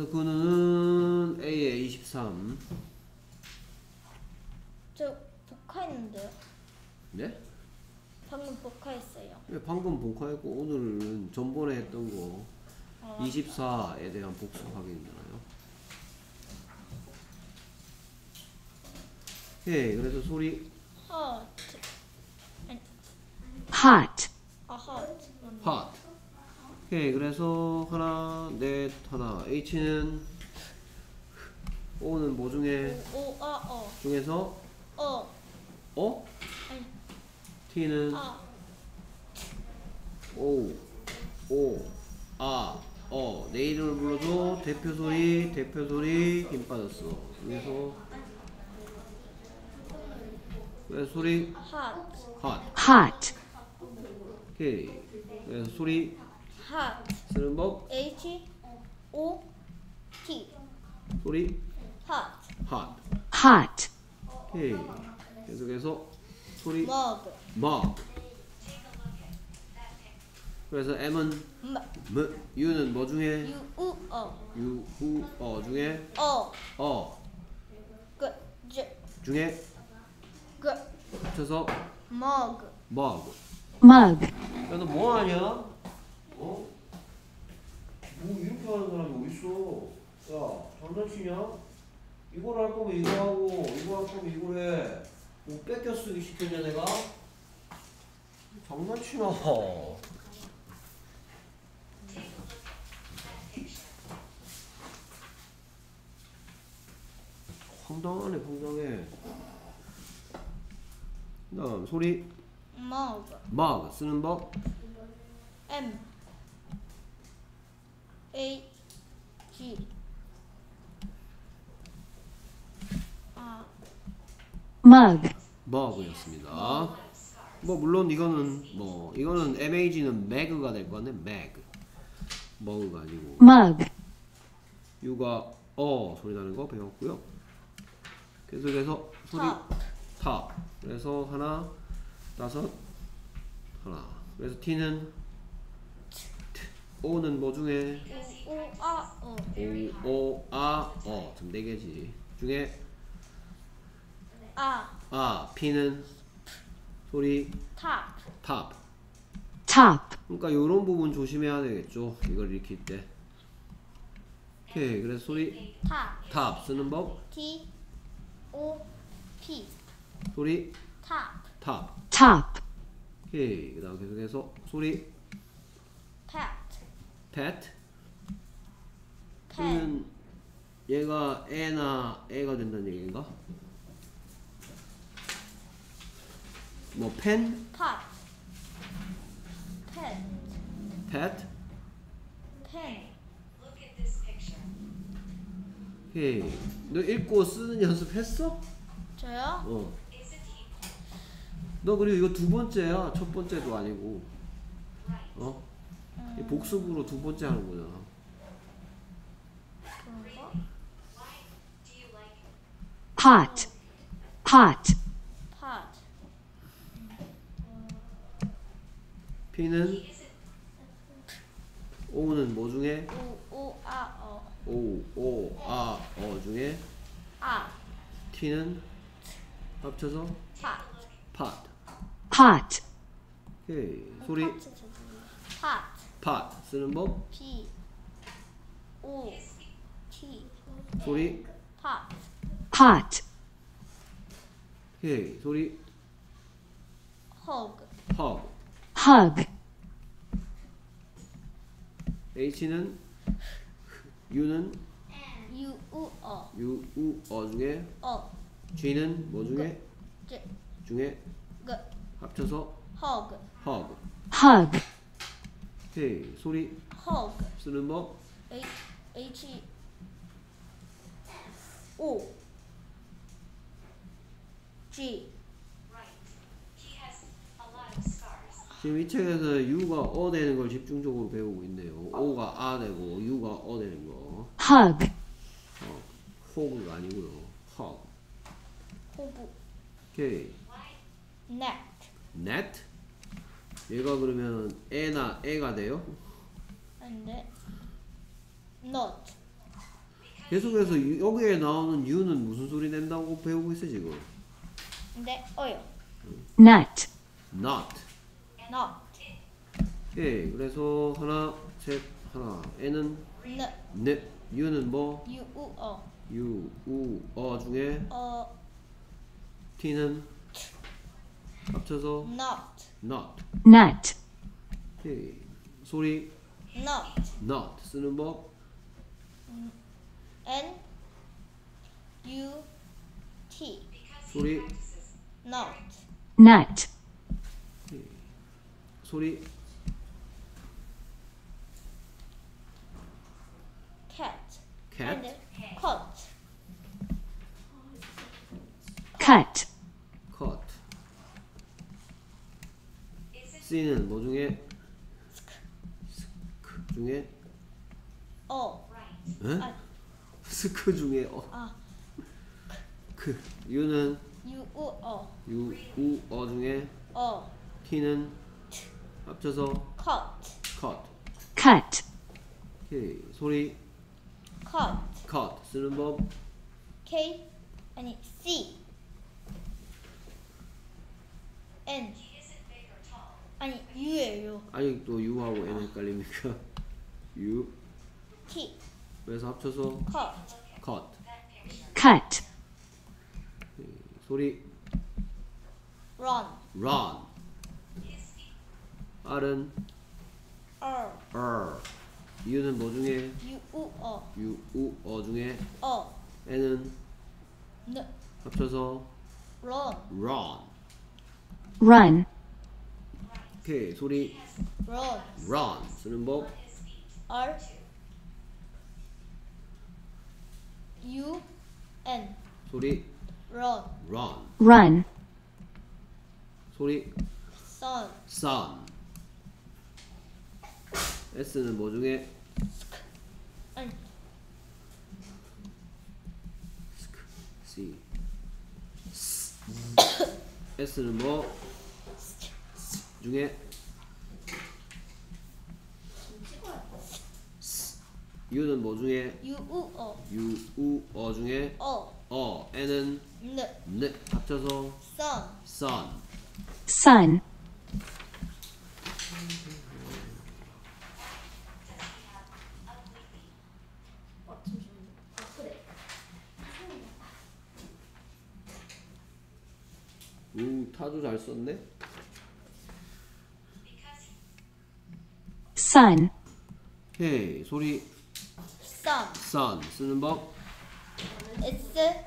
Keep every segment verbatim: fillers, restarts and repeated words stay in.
그래서 그 누는 A에 이십삼. 저 복화했는데요. 네? 방금 복화했어요. 네, 방금 복화했고 오늘은 전번에 했던 거 어, 이십사에 대한 복수 확인이잖아요. 예, 그래서 소리 hot. hot, 아 hot. hot. 오케이, 그래서 하나, 넷, 하나. H는 O는 뭐 중에 오, 아, 어. 중에서 어. 어? 아니, T는 아. O, O, 아, 어. 내 이름을 불러줘. 대표 소리, 대표 소리. 힘 빠졌어. 그래서 그래서 소리 hot. hot. hot, 오케이. 그래서 소리 hot. 쓰는 법 H O T. 소리 hot. hot. hot, 오케이. 계속해서 소리 mug. mug. 그래서 M은 M. M, U는 뭐 중에 U U 어. U, U, 어 중에 어. 어 그 j 중에 그 합쳐서 mug. mug. mug, 야, 너 뭐 하냐? 어? 뭐 이렇게 하는 사람이 어딨어? 야, 장난치냐? 이걸 할 거면 이거 하고, 이거 할 거면 이걸 해. 뭐 뺏겨 쓰기 시켰냐, 내가? 장난치나? 황당하네, 황당해. 그 다음, 소리. mug. mug 쓰는 법. M A G 아 mug, mug였습니다. 뭐 물론 이거는 뭐 이거는 mag는 mag가 될 거네. mag. mug가 아니고 mug, U가 어 소리 나는 거 배웠고요. 계속해서 소리 top. top. 그래서 하나, 다섯, 하나. 그래서 T는 O는 뭐 중에 O O 아 어. O, O, 아, 어. 지금 네 개지. 중에 아 아, P는 소리 top. top. top, 그러니까 이런 부분 조심해야 되겠죠. 이걸 읽힐 때. 오케이. 그래서 소리 top. top 쓰는 법. T O P 소리 top. top. top, 오케이. 그다음 계속해서 소리 pet. pet. pen. 그러면 얘가 애나 애가 된다는 얘기인가? 뭐 pen, pot. pet. pet. pen. 오케이. 너 읽고 쓰는 연습했어? 저요? 어. 너 그리고 이거 두 번째야. 첫 번째도 아니고. 어? 이 복습으로 두 번째 하는 거잖아. 그런가? hot, hot, pot. P는 O는 뭐 중에 O O 아 어. O, O, 아, 어 중에 아 T는 합쳐서 pot. pot. pot, 오케이. 소리 pot. pot 쓰는 법. P O T 소리 pot. pot, 오케이. 소리 hug. hug. hug, H는 U는 U U 어. U, U, 어 중에 어. G는 뭐 중에 제 중에 그 합쳐서 hug. hug. hug, 오케이. 소리 hug. 쓰는 법. H H O G 지금 이 책에서 U가 어 되는 걸 집중적으로 배우고 있네요. O가 아 되고 U가 어 되는 거. hug, 어, hog가 아니고요. hug. 호부. 오케이. net. net. 얘가 그러면 애나 애가 돼요? 안돼. not. 계속해서 이- 여기에 나오는 U는 무슨 소리 낸다고 배우고 있어 지금? 네, 어요. nut, Not. not, 오케이. 그래서 하나, 셋, 하나. N은 n, 넷. U는 뭐? u, u, 어, U, 우, 어 중에 어, T는 합쳐서 not, not. nut, 오케이. 소리 not, not 쓰는 법. n, u, t, 소리 not, nut, 오케이. 소리 cat, cat. and cut, cut, cut. C는 뭐 중에 스크 중에 어, 에? 아, 스크 중에 어. 아, 크. U는 u, u, 어, 유, 우, 어 중에 어, T는 합쳐서 cut, cut. cut, 오케이. 소리 cut, cut 쓰는 법. k, 아니, c, n, 아니, u예요. 아직도 U하고 N 헷갈립니까? U. t, 그래서 합쳐서 cut, cut. cut, 오케이. 소리 run, run. R은 r, R. U는 뭐 중에 u, u, 어, U, 우, 어 중에 어, N은 n, 합쳐서 run, run. run, 오케이. 소리 run, run 쓰는 법. r, u, n, 소리 run, run. run, 소리 sun, sun. S는 뭐 중에 아니, C. S는 뭐 중에 U는 뭐 중에 u, u, 어, U, 우, 어 중에 어, 어. N은 n, 네 합쳐서 sun, sun. sun, 우 타조 잘 썼네. sun, 오케이. 소리 sun, sun 쓰는 법. s,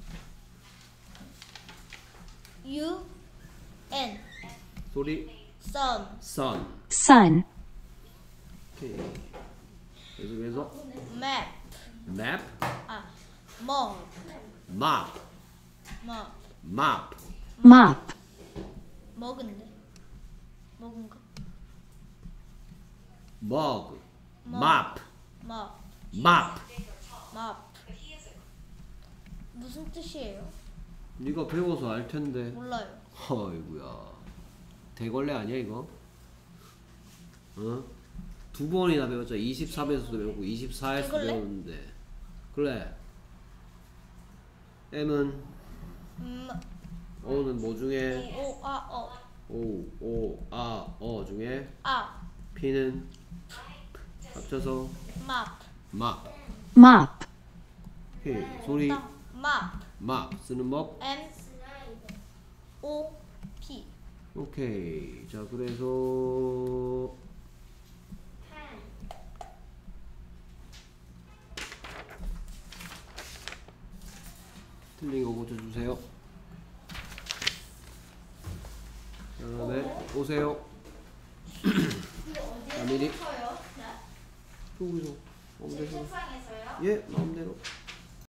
u, n, 소리 sun, sun. sun, 오케이. 계속해서 map, map, 아, map, map, map, map. mop, 먹은데, 먹은 거, mug, map, map, map, map. map. 무슨 뜻이에요? 네가 배워서 알 텐데. 몰라요. 어이구야. 대걸레 아니야 이거? 어? 두 번이나 배웠죠. 이십사 배에서도 배웠고 이십사에서도 대걸레? 배웠는데. 그래. M은 음, O는 뭐 중에 오, 아, 어, O, O, 아, 어 중에 아, P는 합쳐서 map, map. mop, 오케이. 소리 map, map 쓰는 법. M, O, P. 오케이. 자 그래서 틀린 거 고쳐주세요. 그 다음에 오세요. 자 미리 쳐요? 네. 여기서 마음대로. 책상에서요? 예 마음대로.